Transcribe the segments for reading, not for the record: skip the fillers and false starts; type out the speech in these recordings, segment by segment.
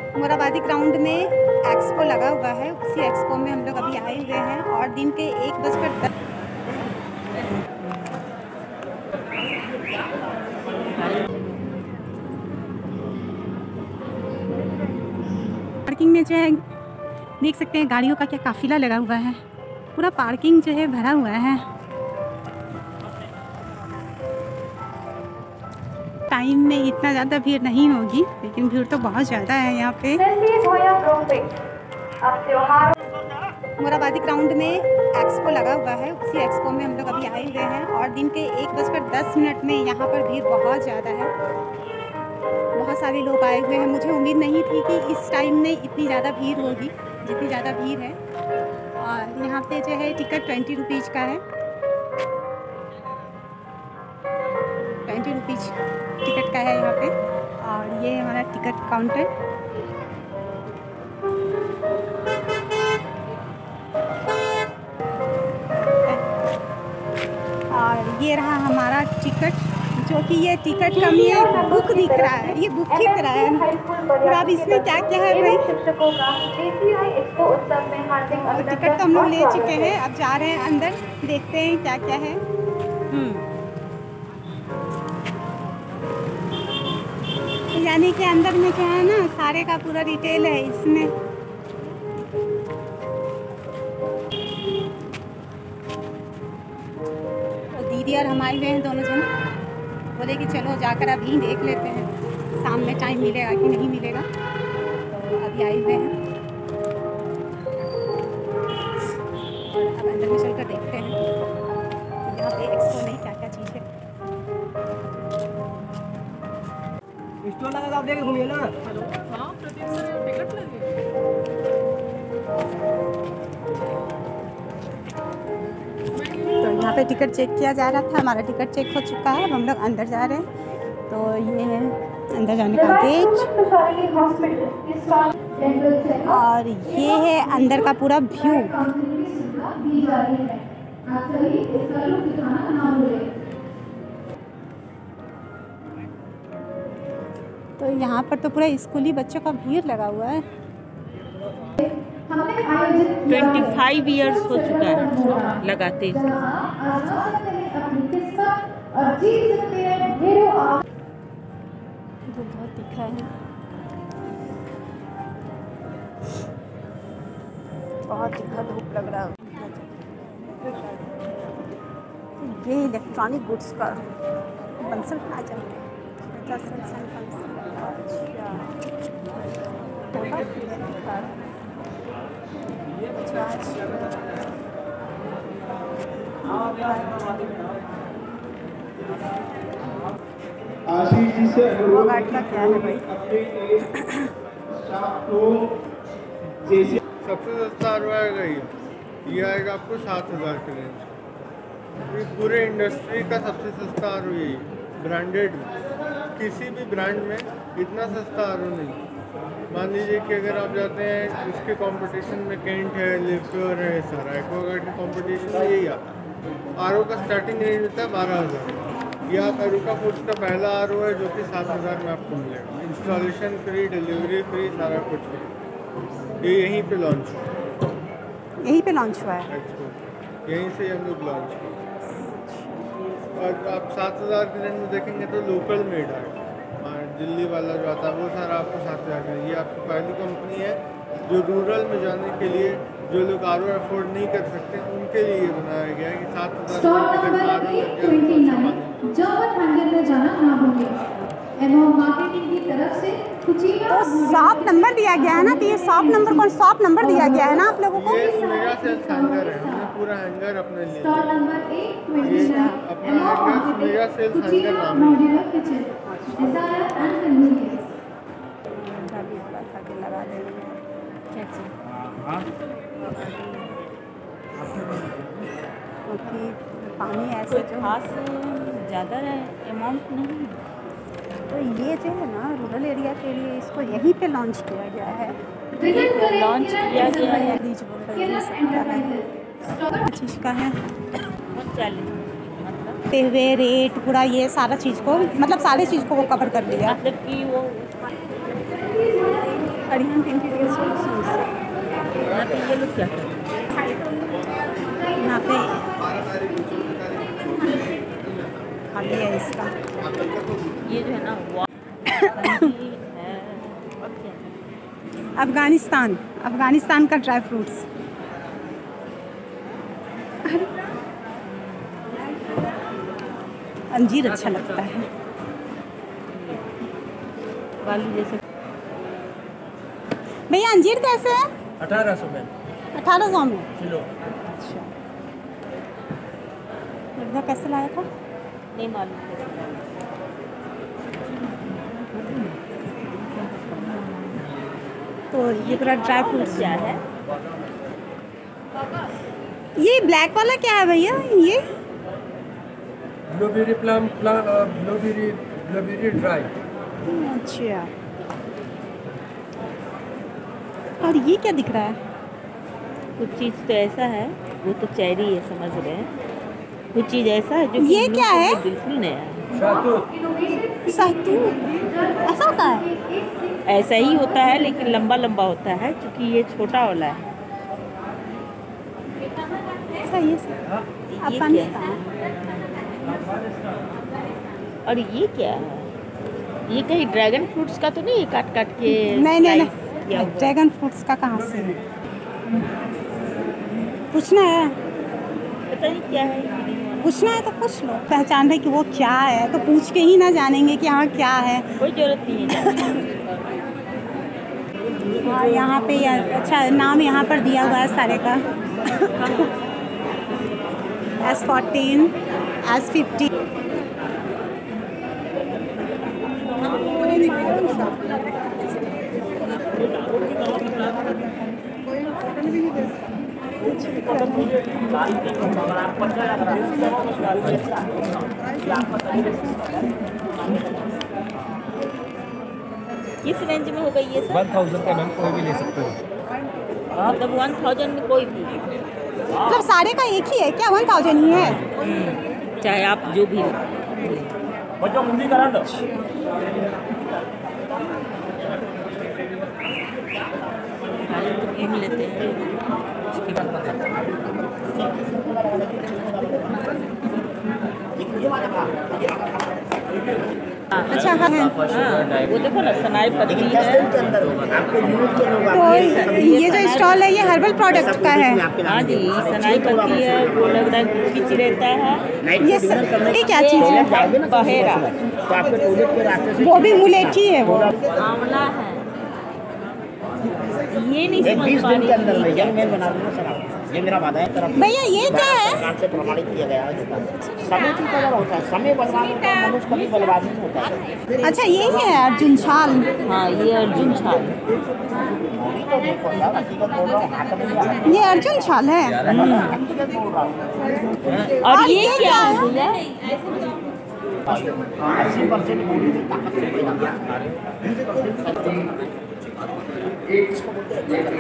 Morabadi ground में expo लगा हुआ है। उसी एक्सपो में हम लोग अभी आए हुए हैं और दिन के 1:10 पार्किंग में जो है देख सकते हैं गाड़ियों का क्या काफिला लगा हुआ है। पूरा पार्किंग जो है भरा हुआ है। टाइम में इतना ज़्यादा भीड़ नहीं होगी, लेकिन भीड़ तो बहुत ज़्यादा है यहाँ पे। मोराबादी ग्राउंड में एक्सपो लगा हुआ है। उसी एक्सपो में हम लोग अभी आए हुए हैं और दिन के 1:10 में यहाँ पर भीड़ बहुत ज़्यादा है। बहुत सारे लोग आए हुए हैं। मुझे उम्मीद नहीं थी कि इस टाइम में इतनी ज़्यादा भीड़ होगी जितनी ज़्यादा भीड़ है। और यहाँ पे जो है टिकट 20 रुपीज़ का है। 20 रुपीज़ टिकट का है यहाँ पे। और ये हमारा टिकट काउंटर। और ये रहा हमारा टिकट, जो कि ये टिकट का ये बुक दिख रहा है। ये बुक की तरह है। और अब इसमें क्या क्या है भाई? टिकट तो हम लोग ले चुके हैं, अब जा रहे हैं अंदर, देखते हैं क्या क्या है। यानी कि अंदर में क्या है ना, सारे का पूरा डिटेल है इसमें। तो दीदी और हम आए हुए हैं दोनों जन, बोले कि चलो जाकर अभी देख लेते हैं, शाम में टाइम मिलेगा कि नहीं मिलेगा। तो अभी आए हुए हैं और अब अंदर में चलकर देखते हैं कि यहाँ पे एक्सपो में क्या क्या चीज़ है। स्टॉल लगा आप लेके घूमिए ना। हाँ, प्रदीप सर टिकट लगे। तो यहाँ पे टिकट चेक किया जा रहा था। हमारा टिकट चेक हो चुका है। अब हम लोग अंदर जा रहे हैं। तो ये है अंदर जाने का गेट और ये है अंदर का पूरा व्यू। तो यहाँ पर तो पूरा स्कूली बच्चों का भीड़ लगा हुआ है। 25 ईयर्स हो चुका है लगाते। तो बहुत दिखा है, बहुत दिखा, धूप लग रहा है। ये इलेक्ट्रॉनिक गुड्स का बंसल प्लाजा है। आशीष जी से अनुरोध का क्या है भाई? सबसे सस्ता आएगा ये आएगा आपको 7,000 के रेंज। पूरे इंडस्ट्री का सबसे सस्ता आर यही, ब्रांडेड। किसी भी ब्रांड में इतना सस्ता आर नहीं। मान लीजिए कि अगर आप जाते हैं उसके कंपटीशन में केंट है, लिफ्टर है, सारा एक्वागार्ड के कंपटीशन में यही आता है। आर का स्टार्टिंग रेंज होता है 12,000। यह आप एरुका फूड्स का पहला आर है जो कि 7,000 में आपको मिलेगा। इंस्टॉलेशन फ्री, डिलीवरी फ्री, सारा कुछ फ्री। ये यहीं पे लॉन्च हुआ। यहीं पे लॉन्च हुआ है एक्सपो, यहीं से हम लोग लॉन्च किए। और आप 7,000 के रेंज में देखेंगे तो लोकल मेड है। दिल्ली वाला जो आता है वो सारा आपको 7,000 का। ये आपकी पहली कंपनी है जो रूरल में जाने के लिए, जो लोग आर अफोर्ड नहीं कर सकते, उनके लिए ये बनाया गया है कि 7,000 शॉप नंबर दिया गया है ना। तो ये शॉप नंबर कौन, शॉप नंबर दिया गया है ना आप लोगों को? ये मेगा सेल्स हैंगर है। हमने पूरा हैंगर अपने लिए ये अपना हैंगर मेगा सेल्स हैंगर नाम है। लगा देंगे क्योंकि पानी ऐसे जो खास ज़्यादा अमाउंट नहीं। तो ये जो है ना रूरल एरिया के लिए इसको यहीं पे लॉन्च किया गया है। लॉन्च किया गया है। प्लीज बोल रही है सकता है चीज़ का है मतलब हुए रेट पूरा ये सारा चीज़ को, मतलब सारी चीज़ को वो कवर कर लिया। मतलब कि वो अरिहंत इंटीरियर यहाँ पे ये लोग क्या कर रहे यहाँ पे खाली है इसका। हैं? ये जो है ना है और क्या है? अफगानिस्तान का ड्राई फ्रूट्स। अंजीर अच्छा लगता है। बालू जैसे भैया अंजीर कैसे है? 1800 में 1800 में। किलो। अच्छा, भैया कैसे लाया था? नहीं मालूम कैसे लाए। तो ये पूरा ड्राई फ्रूट्स क्या है? ये ब्लैक वाला क्या है भैया? ये ब्लूबेरी ब्लूबेरी ड्राई। अच्छा, और ये क्या दिख रहा है? कुछ चीज़ तो ऐसा है, वो तो चेरी है, समझ रहे हैं। कुछ चीज़ ऐसा है जो कि ये हम लोग क्या के लिए है? बिल्कुल नया है। सहतूत ऐसा होता है? ऐसा ही होता है लेकिन लंबा लंबा होता है, क्योंकि ये छोटा वाला है। ऐसा ये सब ये क्या है? अफगानिस्तान। और ये क्या है? ये कहीं ड्रैगन फ्रूट्स का तो नहीं, काट काट के नहीं slice किया हुआ? ड्रैगन फ्रूट्स का कहाँ से? पूछना है? पता नहीं क्या है। पूछना है तो पूछ लो। पहचान रहे कि वो क्या है तो पूछ के ही ना जानेंगे कि हाँ क्या है। कोई जरूरत नहीं है। हाँ यहाँ पे अच्छा नाम यहाँ पर दिया हुआ है सारे का। S14 S50। किस रेंज में होगा ये सब? 1000 का मैम कोई भी ले सकते हो। मतलब 1000 में कोई भी, मतलब सारे का एक ही है क्या? 1000 ही है? चाहे आप जो भी लो। बच्चों हिंदी करा दो। घूम लेते हैं उसके बाद पता अच्छा हाँ है। हाँ, वो देखो ना सनाई पत्ती है। तो ये जो स्टॉल है ये हर्बल प्रोडक्ट का है। हाँ जी, सनाई पत्ती है, वो लग रहा है खिंच रहता है। ये क्या चीज़ है? बहेरा, वो भी मुलेठी है वो। आंवला है। ये नहीं समझ पा रही ये मैं बना दूंगा सर आपको। ये मेरा वादा है तरफ भैया ये क्या है? सरकार से प्रमाणित किया गया है दुकान। समय की कदर होता है, समय बलवान होता है, मनुष्य कभी बलवान नहीं होता है। अच्छा यही है अर्जुन छाल। हाँ, ये अर्जुन छाल। अभी तो देखो सर, हकीकत बोल रहा हूँ, हाथ में आ रहा है। ये अर्जुन छाल है। हकीकत बोल रहा हूँ। और ये क्या है भैया? 80% बॉडी की ताकत से पैदा किया है। इसको बोलते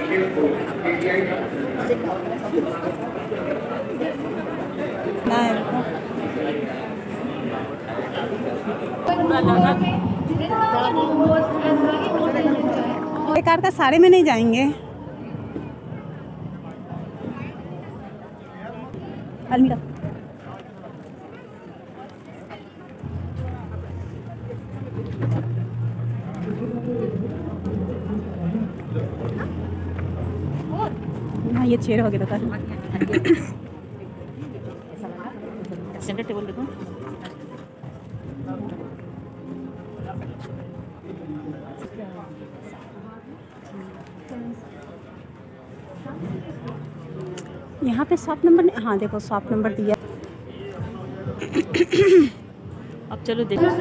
बेकार का सारे में नहीं जाएंगे। अलमीरा हाँ ये चेयर वगैरह का सेंटर टेबल देखो। यहाँ पे शॉप नंबर, हाँ देखो शॉप नंबर दिया। अब चलो देखो।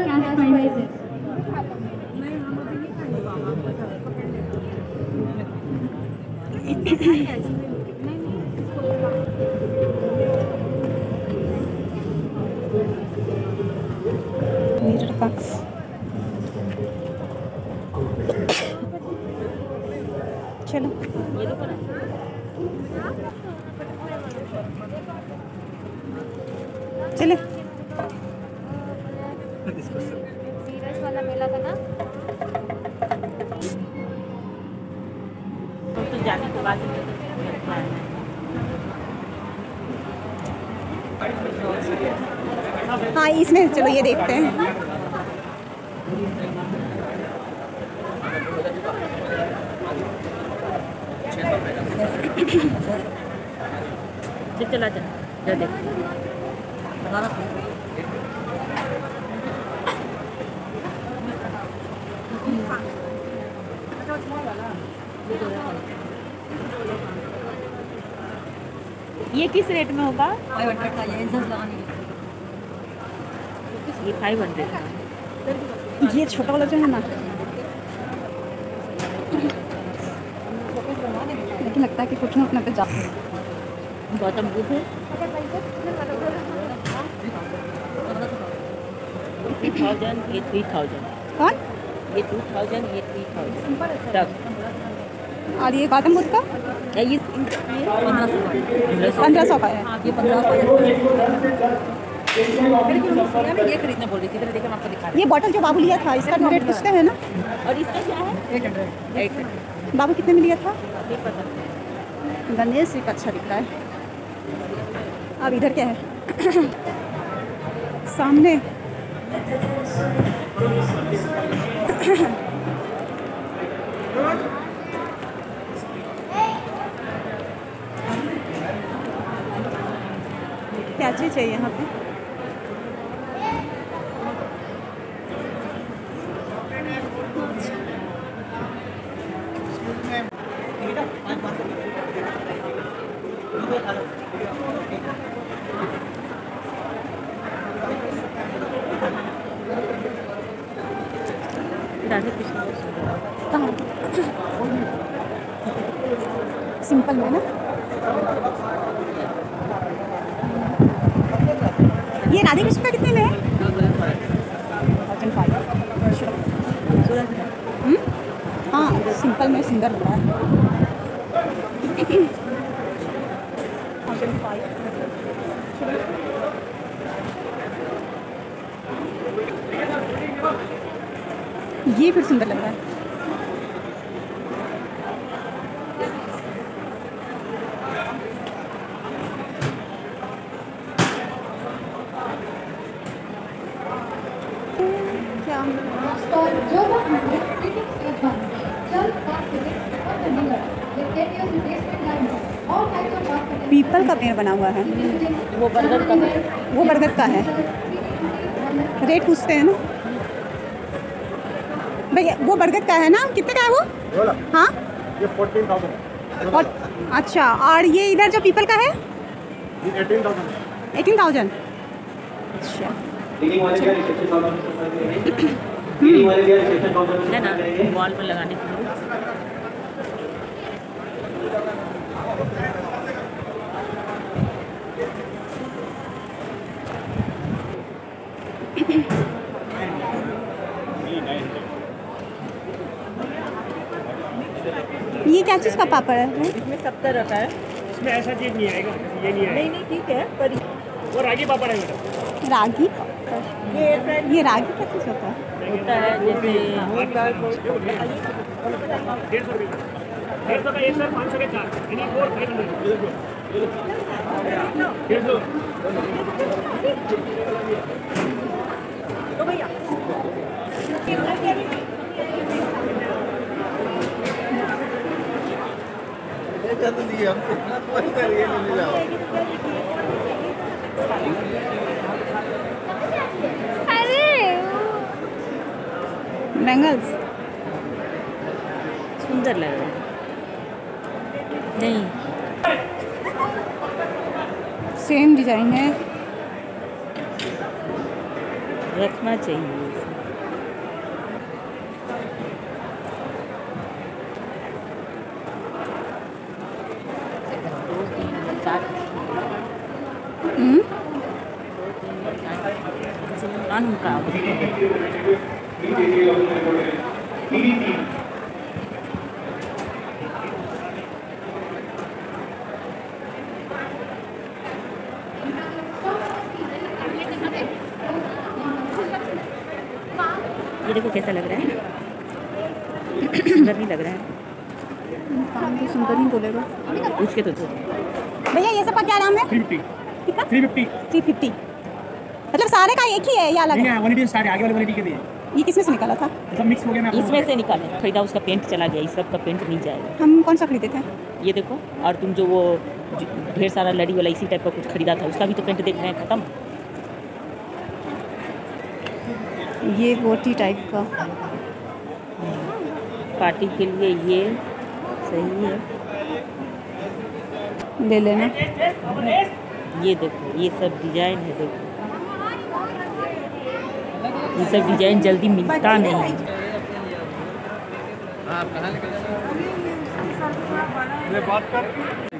मिरर का चलो ये देखो ना, चले। वाला मेला था ना। तो जाने के बाद हाँ इसमें चलो ये देखते हैं। चला जा जा देख ये किस रेट में होगा? 500 का ये इंसेंस लगाने ये 500 ये छोटा वाला जो है ना, लेकिन लगता है कि कुछ ना अपने पे जाते हैं। गौतम बुद्ध है 2000 ये 3000 कौन? ये 2000 ये 3000 तक। और ये गौतम बुद्ध का ये 1500 का है। ये 1500 ये खरीदने बोल रही थी, इधर देखिए मैं आपको दिखा रही ये बॉटल जो बाबू लिया था इसका रेट कुछ तो है ना? और इसका क्या है? 800 बाबू कितने में लिया था? नहीं पता। गणेश जी का अच्छा दिख रहा है। अब इधर क्या है? सामने क्या चीज़ है यहाँ पे? राधे कृष्ण कहाँ? सिंपल में ना? ये राधे कृष्ण का कितने में है? 1005। हाँ सिंपल में सुंदर लग रहा है। 1005। ये फिर सुंदर लग रहा है। क्या पीपल का पेड़ बना हुआ है। वो बर्गर का है। वो बरगद का है। रेट पूछते हैं ना भैया? वो बरगद का है ना? कितने का है वो? हाँ ये 14,000 और अच्छा, और ये इधर जो पीपल का है 18,000 18,000। अच्छा है ना वॉल पर लगाने के लिए। ये क्या चीज़ का पापड़ है? इसमें सब तरह का है। इसमें ऐसा चीज़ नहीं आएगा, ये नहीं आएगा। नहीं ठीक है पर वो रागी पापड़ है बेटा। रागी? ये रागी क्या चीज़ होता है? होता है जैसे 150 रुपये 150 का एक सर 500 के 4 यानी 4,500 तो भैया बैंगल्स सुंदर लग रहा है। नहीं सेम डिजाइन है। रखना चाहिए इसे। का ये देखो कैसा लग रहा है। सुंदर नहीं लग रहा है। काम तो सुंदर ही बोलेगा। उसके तो भैया ये सब का क्या दाम है? 350 कितना? 350 मतलब सारे का एक ही है या अलग नहीं है? है, 180 स्टार्ट है, आगे वाले 180 के दिए। ये किसमें से निकाला था? सब मिक्स हो गया। मैं इसमें से निकाले खरीदा, उसका पेंट चला गया, इस सब का पेंट नहीं जाएगा। हम कौन सा खरीदे थे? ये देखो, और तुम जो वो ढेर सारा लड़ी वाला इसी टाइप का कुछ खरीदा था, उसका भी तो पेंट देख रहे हैं खत्म। ये गोटी टाइप का पार्टी के लिए ये सही है, ले लेना। ये देखो, ये सब डिजाइन है, देखो ये सब डिजाइन जल्दी मिलता नहीं है। बात कर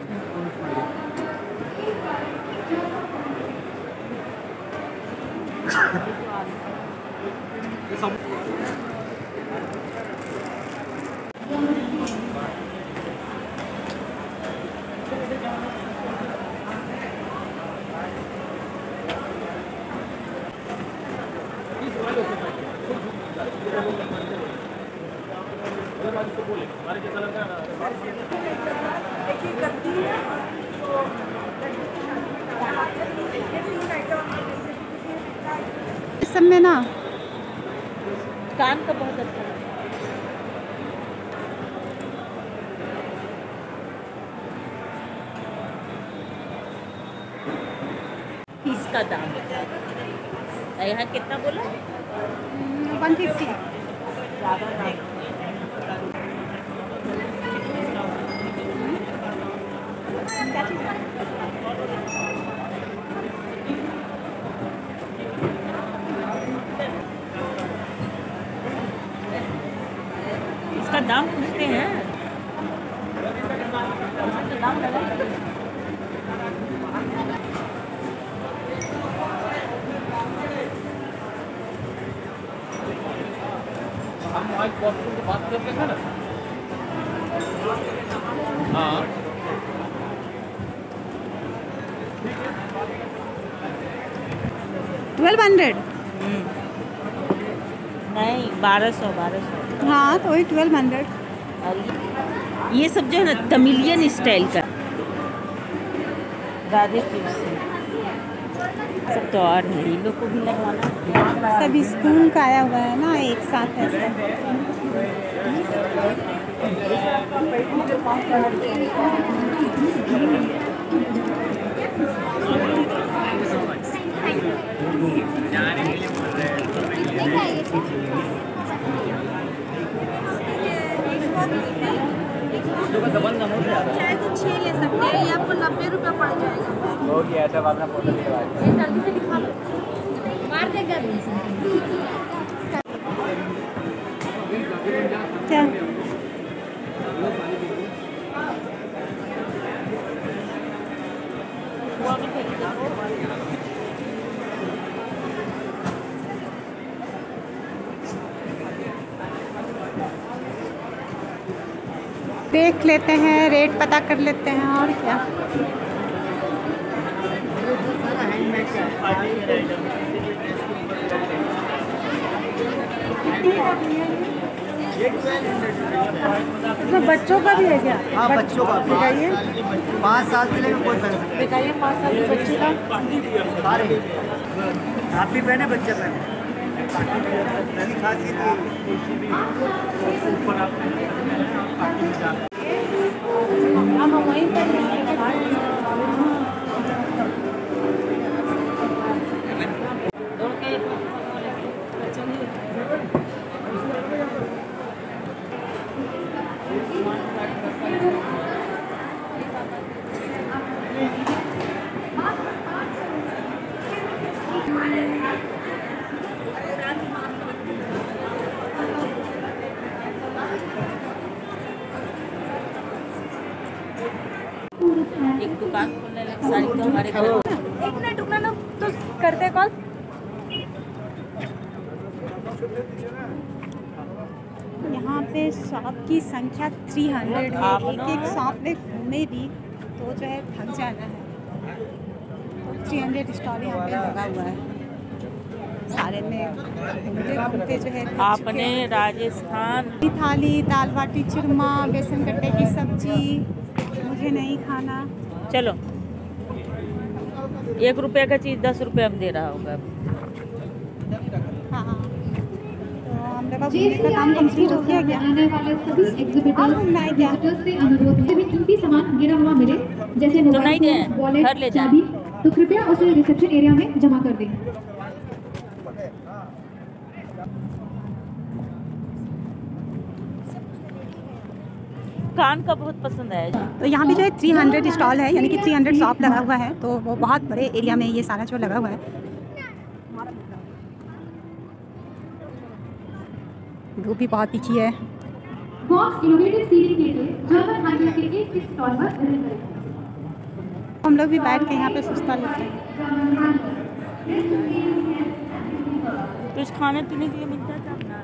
इस सब में ना कान का बहुत अच्छा है। इसका दाम यहाँ कितना बोला? 150। ज़्यादा दाम। इसका दाम पूछते हैं, दाम लगा। हम आज बॉक्स को बात करते हैं ना। हाँ 1200। नहीं 1200। हाँ तो वही 1200। और ये सब जो है ना तमिलियन स्टाइल का, राधे कृष्ण सब तो और है, इन लोग को भी लगवाना। सभी स्कूल का आया हुआ है ना एक साथ ऐसे। चाहे तो 6 ले सकते हैं, ये आपको 90 रुपये पड़ जाएगा। जल्दी से दिखा लो, मार देगा क्या? देख लेते हैं, रेट पता कर लेते हैं और क्या। इसमें बच्चों का भी है क्या? हाँ बच्चों का दिखाइए। 5 साल से लेकर कोई पहन सकता दिखाइए 5 साल के बच्चे का। है। सारे आप भी पहने, बच्चे पहने। पहली खासियत हम वहीं पर एक दुकान खोलने लगे साड़ी तो हमारे घर। एक मिनट रुकना ना, तो करते कॉल। यहाँ पे शॉप की संख्या 300 है। एक शॉप में घूमे भी तो जो है थक जाना है। 300 स्टॉल यहाँ पे लगा हुआ है। सारे में घूमते घूमते जो है आपने राजस्थान थाली, दाल बाटी चूरमा, बेसन गट्टे की सब्जी मुझे नहीं खाना। चलो 1 रुपये का चीज़ 10 रुपये में दे रहा होगा। हाँ, तो हम लोग का घूमने का काम कंप्लीट हो गया क्या? आने वाले सभी एग्जीबिटर्स घूमना है क्या? से अनुरोध है, कीमती सामान गिरा हुआ मिले जैसे तो नहीं मोबाइल दे, फोन, वॉलेट, घर ले जा। चाबी, तो कृपया उसे रिसेप्शन एरिया में जमा कर दें। कान का बहुत पसंद है। तो यहाँ पे जो है 300 स्टॉल है, यानी कि 300 शॉप लगा हुआ है, तो वो बहुत बड़े एरिया में ये सारा जो लगा हुआ है। धूप भी बहुत तीखी है। बॉक्स इनोवेटिव सीलिंग के लिए जर्मन हाइवे के एक स्टॉल पर विजिट करें। हम लोग भी बैठ के यहाँ पे सुस्ता लेते हैं। कुछ खाने पीने के लिए मिलता था ना,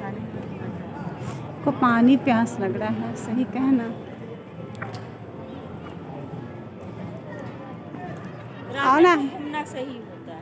को पानी प्यास लग रहा है, सही कहना। आओ ना। घूमना सही होता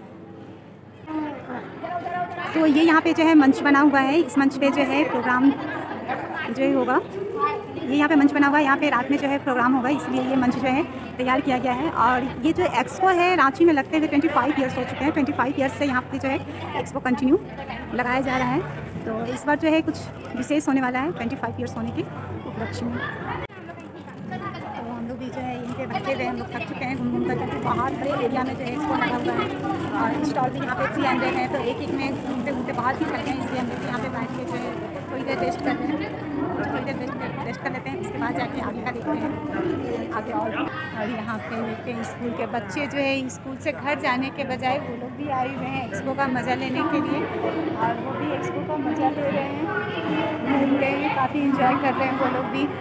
है। तो ये यहाँ पे जो है मंच बना हुआ है, इस मंच पे जो है प्रोग्राम जो है होगा। ये यहाँ पे मंच बना हुआ है, यहाँ पे रात में जो है प्रोग्राम होगा, इसलिए ये मंच जो है तैयार किया गया है। और ये जो एक्सपो है रांची में लगते हुए 25 ईयर्स हो चुके हैं। 25 ईयर्स से यहाँ पे जो है एक्सपो कंटिन्यू लगाया जा रहा है। तो इस बार जो है कुछ विशेष होने वाला है 25 ईयर्स होने के उपलक्ष्य में। तो हम लोग भी जो है यहीं पे बैठे हुए, हम लोग थक चुके हैं घूम घूम कर, क्योंकि बाहर बड़े एरिया में जो है एक्सपो लगा हुआ है और स्टॉल भी यहाँ पे 300 है। तो एक में घूमते घूमते बाहर भी थक गए, इसलिए हम लोग यहाँ पे बैठ के जो है थोड़ी देर रेस्ट करते हैं, थोड़ी देर रेस्ट कर लेते हैं। उसके बाद जाके आगे का देखते हैं आगे। और यहाँ पे देखते हैं स्कूल के बच्चे जो है स्कूल से घर जाने के बजाय वो लोग भी आए हुए हैं एक्सपो का मज़ा लेने के लिए, और वो भी एक्सपो का मज़ा ले रहे हैं, घूम रहे हैं, काफ़ी इंजॉय कर रहे हैं वो लोग भी।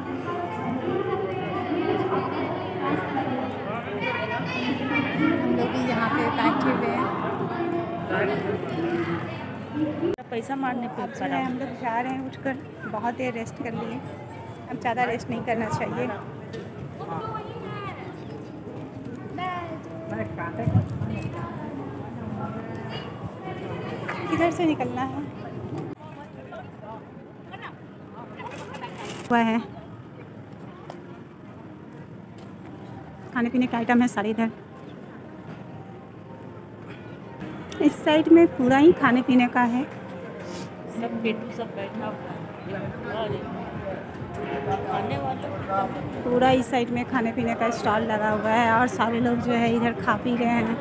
हम लोग भी यहाँ पे बैठे हुए हैं। पैसा मारने पे अब जो है हम लोग जा रहे हैं उठकर, बहुत देर रेस्ट कर लिए, अब ज़्यादा रेस्ट नहीं करना चाहिए। किधर से निकलना है? हुआ है खाने पीने का आइटम है सारे इधर। इस साइड में पूरा ही खाने पीने का है। सब पेटू सब बैठा हुआ है, खाने वाला पूरा इस साइड में खाने पीने का स्टॉल लगा हुआ है और सारे लोग जो है इधर खा पी रहे हैं।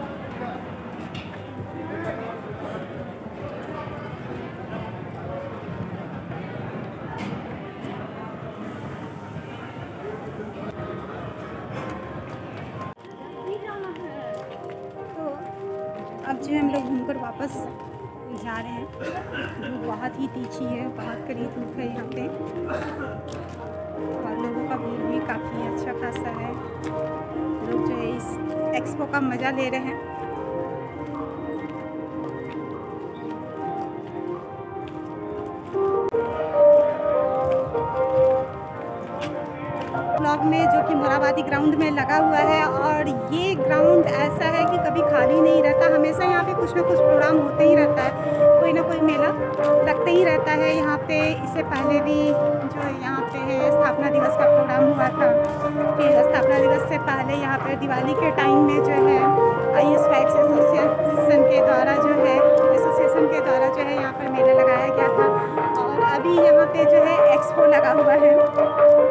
तो अब जो है हम लोग घूमकर वापस जा रहे हैं। धूप बहुत ही तीखी है, बहुत कड़ी धूप है यहाँ पे, और लोगों का भीड़ भी काफ़ी अच्छा खासा है। लोग जो है इस एक्सपो का मज़ा ले रहे हैं। ब्लॉक में जो कि मोराबादी ग्राउंड में लगा हुआ है, और ये ग्राउंड ऐसा है कि कभी खाली नहीं रहता, हमेशा यहाँ पे कुछ ना कुछ प्रोग्राम होते ही रहता है, कोई ना कोई मेला लगते ही रहता है यहाँ पे। इससे पहले भी जो यहाँ पे है स्थापना दिवस का प्रोग्राम हुआ था, फिर स्थापना दिवस से पहले यहाँ पे दिवाली के टाइम में जो है IS फाइव्स एसोसिएशन के द्वारा जो है यहाँ पर मेला लगाया गया था। और अभी यहाँ पे जो है एक्सपो लगा हुआ है।